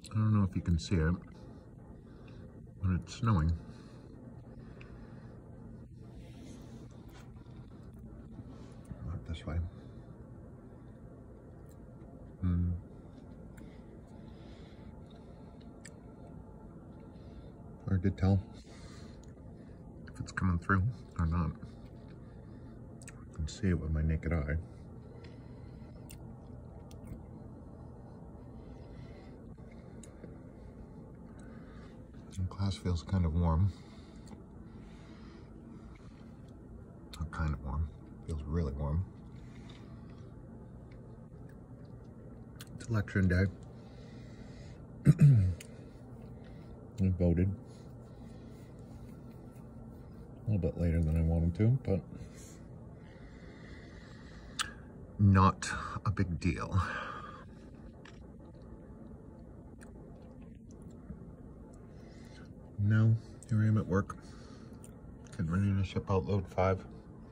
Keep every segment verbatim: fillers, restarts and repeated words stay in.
I don't know if you can see it, but it's snowing. Not this way. Hmm. Hard to tell if it's coming through or not. I can see it with my naked eye. And class feels kind of warm. Not kind of warm. Feels really warm. It's election day. I voted. A little bit later than I wanted to, but not a big deal. Now, here I am at work, getting ready to ship out load five.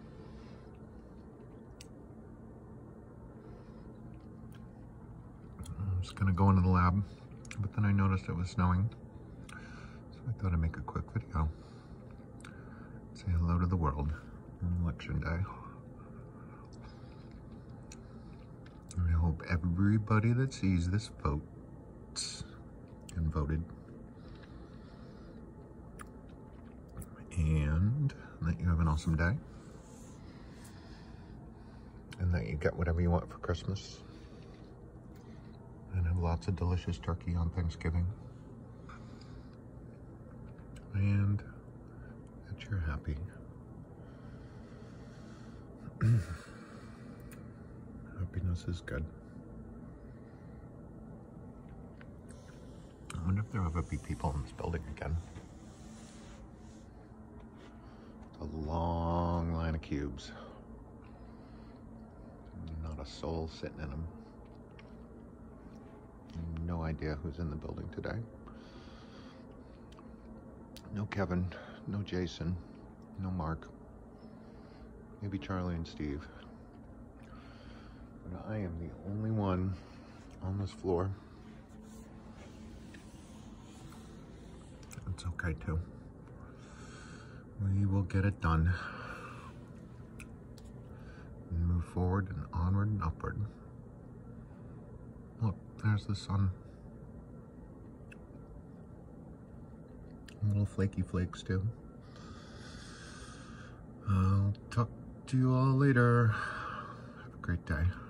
I was gonna go into the lab, but then I noticed it was snowing, so I thought I'd make a quick video. Say hello to the world on election day. And I hope everybody that sees this votes and voted. And that you have an awesome day. And that you get whatever you want for Christmas. And have lots of delicious turkey on Thanksgiving. And that you're happy. Happiness is good. I wonder if there'll ever be people in this building again. A long line of cubes. Not a soul sitting in them. No idea who's in the building today. No Kevin, no Jason, no Mark. Maybe Charlie and Steve. But I am the only one on this floor. It's okay too. We will get it done. And move forward and onward and upward. Look, there's the sun. Little flaky flakes too. I'll talk to you all later. Have a great day.